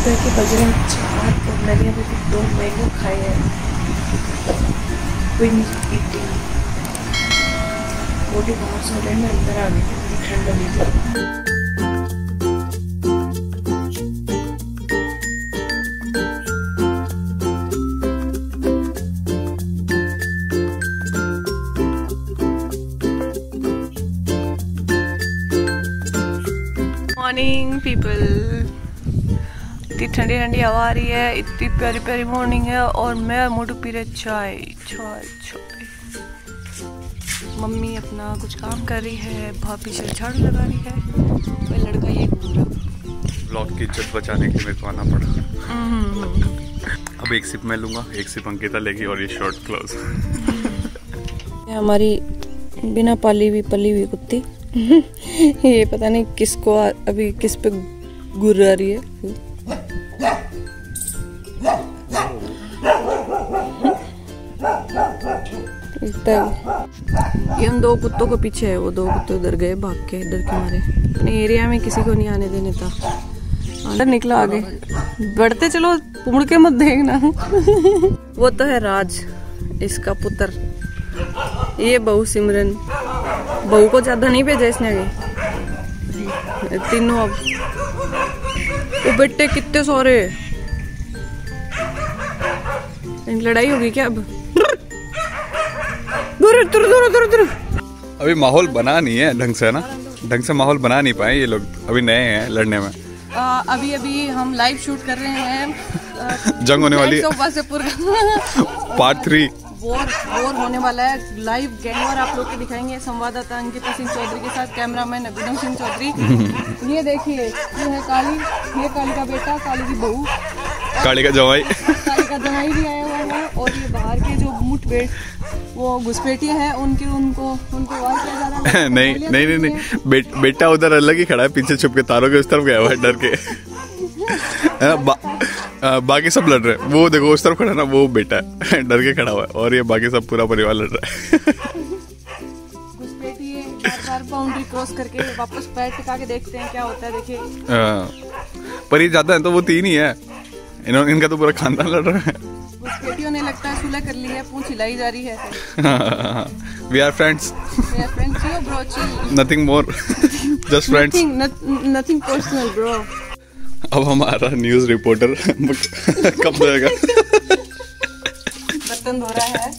दोपहर के बज रहे हैं 4 और मैंने अभी तक 2 मैंगो खाए हैं। बॉडी बाहर से हो रही है, मैं अंदर आ गई थी, ठंड लगी थी। मॉर्निंग पीपल, इतनी ठंडी ठंडी हवा आ रही है, इतनी प्यारी प्यारी मॉर्निंग है और मैं मोटू पी रहे चाय चाय चाय। मम्मी अपना कुछ काम कर रही है, भाभी से झाड़ू लगा रही है, वह लड़का ये घूम रहा। ब्लॉग की इज्जत बचाने के लिए मेरे को आना पड़ा। अब एक सिप मैं लूंगा, एक सिप अंकिता लेगी और ये शॉर्ट क्लोज। हमारी बिना पली हुई कुत्ती ये पता नहीं किसको अभी किस पे गुर्र आ रही है। ये हम 2 कुत्तों को पीछे है, वो 2 कुत्ते उधर गए भाग के, डर के मारे। अपने एरिया में किसी को नहीं आने देने था, अंदर निकला आगे। बढ़ते चलो, मुड़ के मत देखना। वो तो है राज, इसका पुत्र, ये बहू सिमरन। बहू को ज्यादा नहीं भेजा इसने आगे, तीनों। अब वो बेटे कितने सारे, लड़ाई होगी क्या अब? अभी माहौल बना नहीं है ढंग से, ना ढंग से माहौल बना नहीं पाए ये लोग, अभी नए हैं लड़ने में। अभी हम लाइव शूट कर रहे हैं, जंग होने वाली पार्ट 3। वॉर होने वाला है। लाइव गैंगवार आप लोग को दिखाएंगे, संवाददाता अंकिता सिंह चौधरी के साथ कैमरामैन अभिनव सिंह चौधरी। ये देखिए, ये है काली, ये काली का बेटा, काली की बहू, काली का जवाई, काली का जवाई भी आया हुआ है। और ये बाहर के जो मुठभेड़, वो घुसपैठियां हैं, उनको वार किया जा रहा है। नहीं, बेटा उधर अलग ही खड़ा है, पीछे छुप के तारों के उस तरफ गया हुआ है डर के। बाकी सब लड़ रहे हैं, वो देखो उस तरफ खड़ा ना, वो बेटा है डर के खड़ा हुआ है, और ये बाकी सब पूरा परिवार लड़ रहा है। घुसपैठी बार बाउंड्री क्रॉस करके वापस पैर टिका के देखते हैं क्या होता है। देखिए, पर ये ज्यादा है तो वो 3 ही है, इनका तो पूरा खानदान लड़ रहा है। घुसपैठियों ने लगता है सुलह कर ली है, पूंछ हिलाई जा रही है। We are friends. Bro, Nothing more. Just friends. Nothing personal, bro. अब हमारा न्यूज रिपोर्टर कब जाएगा? बर्तन धो रहा है।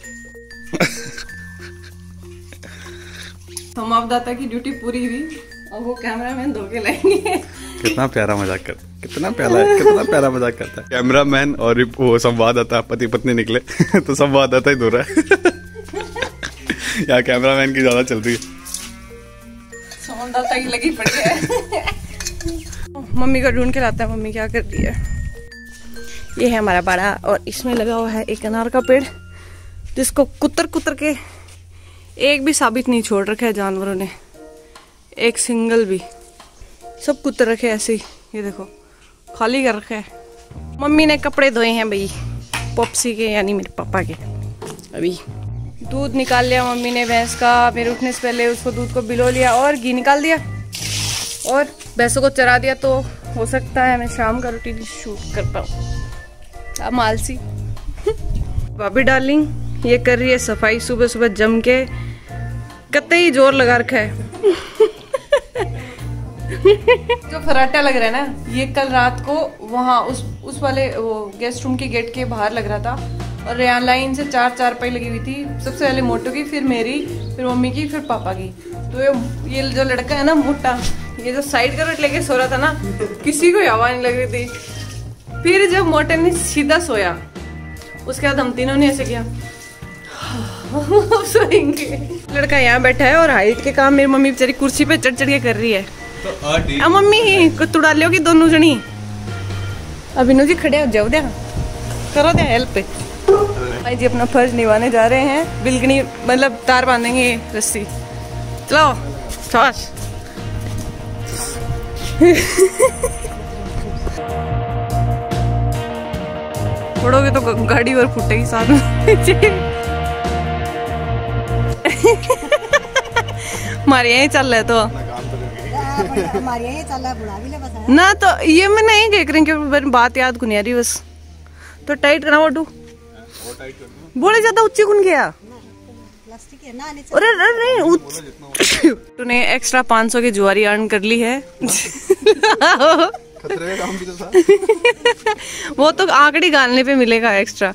संवाददाता की ड्यूटी पूरी हुई और वो कैमरामैन धो के लाएंगे। कितना प्यारा मजाक करता, कितना प्यारा मजाक करता है कैमरामैन। और वो संवाददाता पति पत्नी निकले तो संवाददाता ही धो रहा है। यहाँ कैमरामैन की ज्यादा चल रही है, संवाददाता की लगी पड़ी है। मम्मी का ढूंढ के लाता है, मम्मी क्या कर रही है। ये है हमारा बाड़ा और इसमें लगा हुआ है एक अनार का पेड़, जिसको कुतर के एक भी साबित नहीं छोड़ रखा है जानवरों ने, एक सिंगल भी। सब कुतर रखे ऐसे ही, ये देखो खाली कर रखा है। मम्मी ने कपड़े धोए हैं भाई, पॉप्सी के यानी मेरे पापा के। अभी दूध निकाल लिया मम्मी ने भैंस का, मेरे उठने से पहले उसको दूध को बिलो लिया और घी निकाल दिया और भैंसों को चरा दिया। तो हो सकता है मैं शाम का रूटीन शूट कर पाऊँ। अब आलसी भाभी डार्लिंग ये कर रही है सफाई सुबह सुबह जम के, कतई जोर लगा रखा है। जो फराटा लग रहा है ना, ये कल रात को वहाँ उस वाले वो गेस्ट रूम के गेट के बाहर लग रहा था और रेयान लाइन से 4 चारपाई लगी हुई थी। सबसे पहले मोटू की, फिर मेरी, फिर मम्मी की, फिर पापा की। तो ये जो लड़का है ना मोटा, ये जो साइड करवट लेके सो रहा था ना, किसी को हवा नहीं लग रही थी। फिर जब मोटे ने सीधा सोया, उसके बाद हम तीनों ने ऐसे किया सोएंगे। लड़का यहाँ बैठा है और हाइट के काम मेरी मम्मी बेचारी कुर्सी पे चढ़ के कर रही है। तो मम्मी को तुड़ा लियो कि दोनों जनी अभिनव जी खड़े हो जाओ, दे करो दे हेल्प। भाई जी अपना फर्ज निभाने जा रहे हैं, बिलगनी मतलब तार बांधेंगे रस्सी। चलो शाबाश। छोड़ोगे तो गाड़ी और फूटेगी साथ में। हमारे यही चल रहे तो ना तो ये मैं नहीं देख रही क्योंकि मेरी बात याद को नहीं आ रही बस। तो टाइट करना वो बोले ज्यादा ऊंची कुन गया। अरे नहीं तूने एक्स्ट्रा 500 की जुआरी अर्न कर ली है। खतरे का काम भी तो था। वो तो आंकड़ी गालने पे मिलेगा एक्स्ट्रा।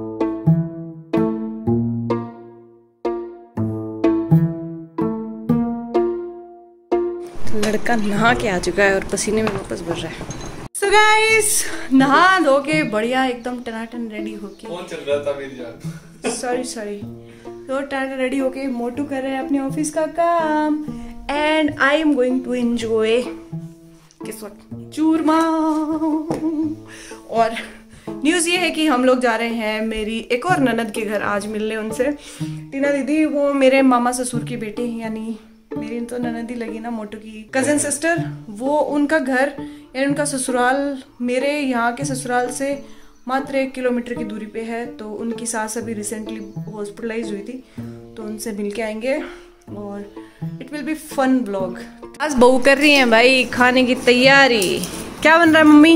लड़का नहा के आ चुका है और पसीने में वापस भर रहा है। So guys, नहा धो के बढ़िया एकदम टनाटन रेडी होके। कौन चल रहा था मेरी जान? सॉरी तो टनाटन रेडी होके मोटू कर रहे हैं अपने ऑफिस का काम and I am going to enjoy किस वक्त चूरमा। और न्यूज ये है कि हम लोग जा रहे हैं मेरी एक और ननद के घर आज मिलने उनसे। टीना दीदी वो मेरे मामा ससुर की बेटी यानी मेरी तो ननद ही लगी ना मोटू की कजन सिस्टर। वो उनका घर यानी उनका ससुराल मेरे यहाँ के ससुराल से मात्र 1 किलोमीटर की दूरी पे है। तो उनकी सास अभी रिसेंटली हॉस्पिटलाइज हुई थी तो उनसे मिल के आएंगे और it will be fun vlog. आज बहू कर रही हैं भाई खाने की तैयारी। क्या बन रहा है मम्मी?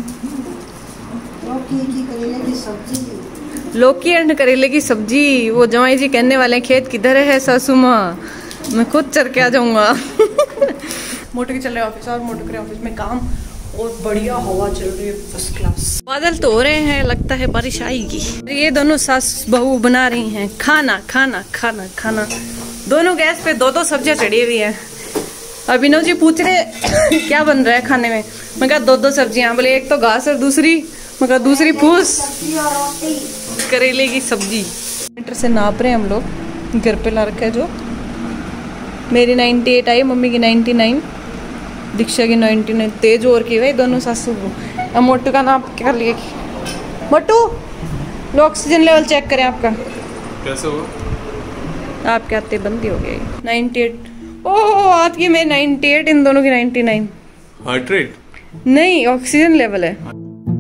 लौकी एंड करेले की सब्जी। वो जमाई जी कहने वाले खेत किधर है सासू माँ, मैं खुद चल के आ जाऊंगा। मोटू के चल रहे ऑफिस और मोटू के ऑफिस में काम और बढ़िया हवा चल रही है फर्स्ट क्लास। बादल तो हो रहे हैं लगता है बारिश आएगी। ये दोनों सास बहू बना रही हैं खाना खाना खाना खाना। दोनों गैस पे 2-2 सब्जियां चढ़ी हुई हैं। अभिनव जी पूछ रहे क्या बन रहा है खाने में। मैं कहा 2-2 सब्जियां। बोले एक तो घास और दूसरी मैं कहा दूसरी फूस करेले की सब्जी। मीटर से नाप रहे हैं हम लोग। घर पे ला रखा है जो मेरी 98 आई, मम्मी की 99, दीक्षा की 99। तेज और की भाई दोनों सासू को। अब मोटू का नाप क्या लिए मोटू लो ऑक्सीजन लेवल चेक करें आपका कैसे हो? आपके आते बंदी हो गई 98। ओह आपकी मैं 98 इन दोनों की 99। हार्ट रेट नहीं ऑक्सीजन लेवल है।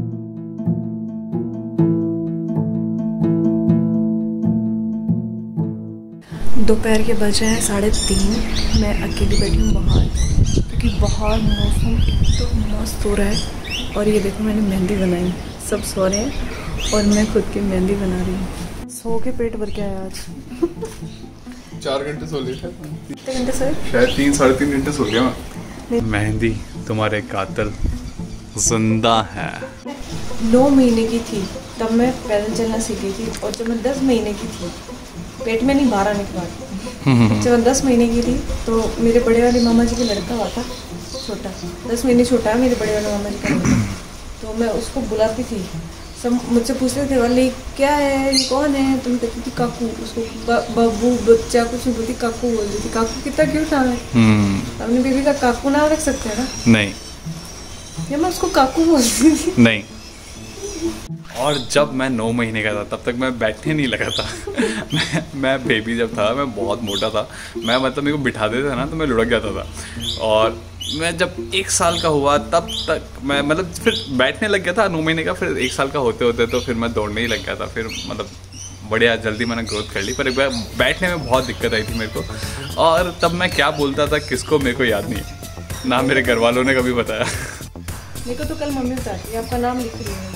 दोपहर के बज रहे हैं 3:30। मैं अकेली बैठी हूँ बाहर क्योंकि बाहर मौसम एकदम मस्त हो रहा है। और ये देखो मैंने मेहंदी बनाई। सब सो रहे हैं और मैं खुद की मेहंदी बना रही हूँ। सो के पेट भर के आया आज। 4 घंटे सो लिया। कितने घंटे सोए? शायद 3-3.5 घंटे सो गया मैं। मेहंदी तुम्हारे कातिल जिंदा है। 9 महीने की थी तब मैं पैदल चलना सीखी थी और जब मैं 10 महीने की थी पेट में नहीं बाहर आने के बाद जब मैं 10 महीने की थी तो मेरे बड़े वाले मामा जी का लड़का हुआ था छोटा 10 महीने छोटा है मेरे बड़े वाले मामा जी का लड़का। तो मैं उसको बुलाती थी। सब मुझसे पूछते थे वाले क्या है ये कौन है। तुम कहती थी काकू। उसको बाबू बच्चा कुछ नहीं बोलती काकू बोलती थी। काकू कितना क्यूट नाम है। अपनी बेबी का काकू नाम रख सकते हैं ना? नहीं या मैं उसको काकू बोलती थी। नहीं। और जब मैं 9 महीने का था तब तक मैं बैठने नहीं लगा था। मैं बेबी जब था मैं बहुत मोटा था। मैं मतलब मेरे को बिठा देते थे ना तो मैं लुढ़क जाता था। और मैं जब 1 साल का हुआ तब तक मैं मतलब फिर बैठने लग गया था 9 महीने का। फिर 1 साल का होते होते तो फिर मैं दौड़ने ही लग गया था। फिर मतलब बढ़िया जल्दी मैंने ग्रोथ कर ली। पर एक बार बैठने में बहुत दिक्कत आई थी मेरे को। और तब मैं क्या बोलता था किसको मेरे को याद नहीं है ना मेरे घर वालों ने कभी बताया। मेरे को तो कल मम्मी बताती है आपका नाम लिख रही है।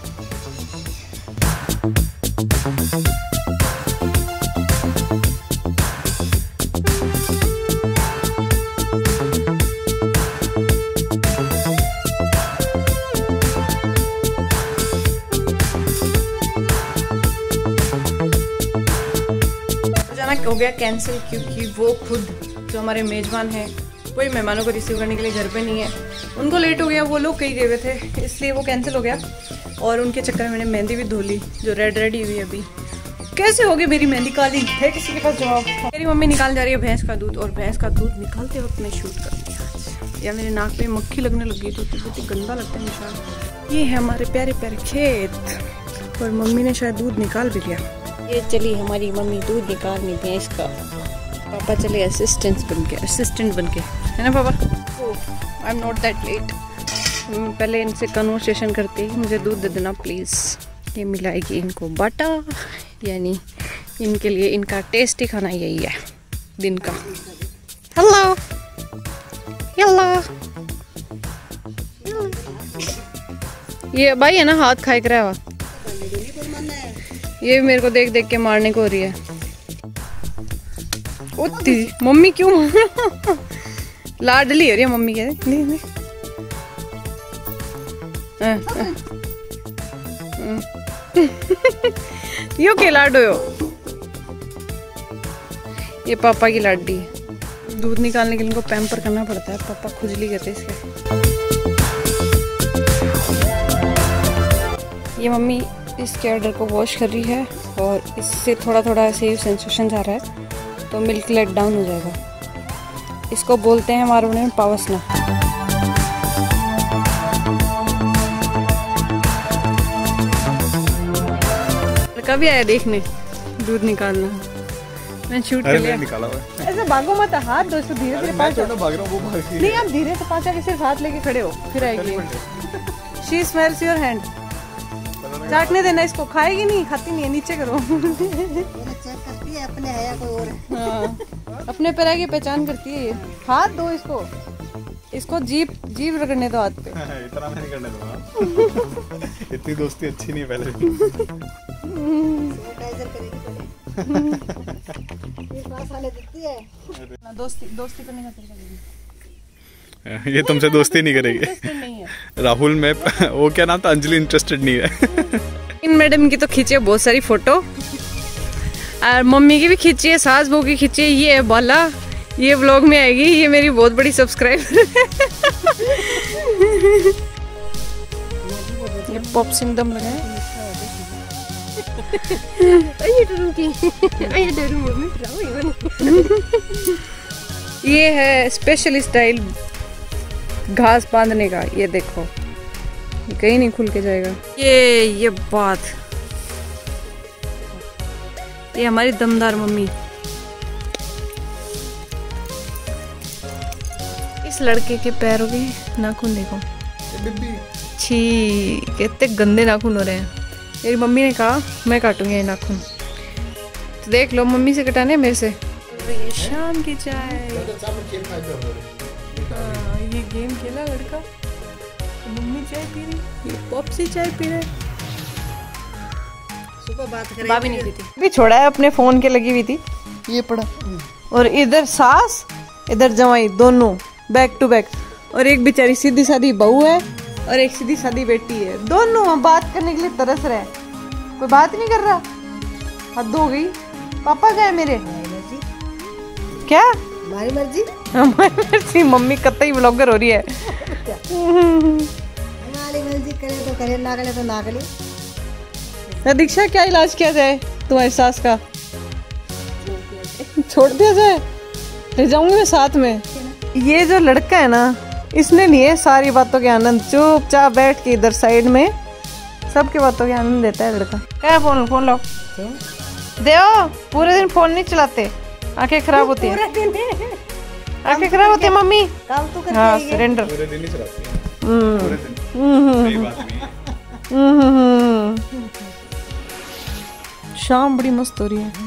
अचानक हो गया कैंसिल क्योंकि वो खुद जो हमारे मेजबान हैं कोई मेहमानों को रिसीव करने के लिए घर पे नहीं है। उनको लेट हो गया। वो लोग कहीं गए हुए थे इसलिए वो कैंसिल हो गया। और उनके चक्कर में मैंने मेहंदी भी धो ली जो रेडी हुई अभी। कैसे हो गई मेरी मेहंदी काली है किसी के पास जवाब? मेरी मम्मी निकाल जा रही है भैंस का दूध और भैंस का दूध निकालते वक्त मैं शूट कर दिया। या मेरे नाक में मक्खी लगने लग गई तो बहुत ही गंदा लगता है निशान। ये है हमारे प्यारे प्यारे खेत और मम्मी ने शायद दूध निकाल भी लिया। ये चली हमारी मम्मी दूध निकालनी भैंस का। पापा चले असिस्टेंट बन के है ना पापा? I am not that late. पहले इनसे कन्वर्सेशन करते ही मुझे दूध दे देना प्लीज़। ये मिलाएगी इनको बटर यानी इनके लिए इनका टेस्टी खाना यही है दिन का। हेलो यल्ला। ये भाई है ना हाथ खाए कर रहा, ये मेरे को देख देख के मारने को हो रही है। उतनी मम्मी क्यों लाडली हो रही है मम्मी के। नहीं नहीं यो के लाडो यो, ये पापा की लाडली है। दूध निकालने के लिए इनको पैम्पर करना पड़ता है, पापा खुजली करते हैं इसके। ये मम्मी इसके ऑर्डर को वॉश कर रही है और इससे थोड़ा थोड़ा ऐसे सेंसेशन आ रहा है तो मिल्क लेट डाउन हो जाएगा। इसको बोलते हैं हमारे में पावसना। लड़का भी आया देखने दूध निकालना। मैं शूट कर लिया। निकाला हुआ है। ऐसे भागो मत, हाथ दो, इसको धीरे धीरे पास। भाग रहा हूँ, वो भाग रही है। नहीं आप धीरे से पास आके सिर्फ हाथ लेके खड़े हो, फिर आएगी। She smells your hand. चाटने देना इसको, खाएगी नहीं, खाती नहीं है, नीचे करो। चेक करती है अपने है या कोई और है। हाँ, अपने पैर की पहचान करती है ये। हाथ दो इसको, इसको जीभ रगड़ने दो हाथ पे। इतना मैं नहीं करने दूंगा। इतनी दोस्ती अच्छी नहीं पहले। सैनिटाइजर करेगी पहले। ये पास आने देती है। दोस्ती करने का तरीका नहीं है। ये तुमसे दोस्ती नहीं करेगी। नहीं है। राहुल में वो क्या नाम था, अंजलि इंटरेस्टेड नहीं है। इन मैडम की तो खींची है बहुत सारी फोटो, और मम्मी की भी खींची है, सास बहू की खींची है। ये है बाला, ये व्लॉग में आएगी, ये मेरी बहुत बड़ी सब्सक्राइबर है। ये पॉप सिंगदम लगाए। ये है स्पेशल स्टाइल घास बांधने का, ये देखो कहीं नहीं खुल के जाएगा। ये बात, ये हमारी दमदार मम्मी। इस लड़के के पैरों के नाखून देखो, छी कितने गंदे नाखून हो रहे हैं। मेरी मम्मी ने कहा मैं काटूंगी ये नाखून, तो देख लो मम्मी से कटाने मेरे से। ये शाम की चाय, ये गेम खेला लड़का, मम्मी चाय पी रही, ये पॉप्सी चाय पी रहे। सुबह बात करें। भाभी नहीं पीती, भी छोड़ा है अपने फोन के लगी हुई थी, ये पड़ा। और इधर सास इधर जवाई, दोनों बैक टू बैक। और एक बेचारी सीधी सादी बहू है और एक सीधी सादी बेटी है, दोनों बात करने के लिए तरस रहे हैं, कोई बात नहीं कर रहा। हद हो गई। पापा गए मेरे, क्या हमारी मर्जी। हमारी मर्जी, मम्मी कतई ब्लॉगर हो रही है। हमारी मर्जी, करे तो करे, ना करे तो ना करे। दीक्षा क्या इलाज किया जाए तुम्हारी सास का? छोड़ दिया जाए, ले जाऊंगी मैं साथ में। ये जो लड़का है ना, इसने नहीं है सारी बातों के आनंद, चुपचाप बैठ के इधर साइड में सबके बातों के आनंद देता है लड़का। क्या फोन लो देओ, पूरे दिन फोन नहीं चलाते, आंखें खराब होती है, आंखें खराब होती है मम्मी। काम तो करती हाँ है। सरेंडर। पूरे दिन ही चलाती है। पूरे दिन। सही बात नहीं है। शाम बड़ी मस्त हो रही है।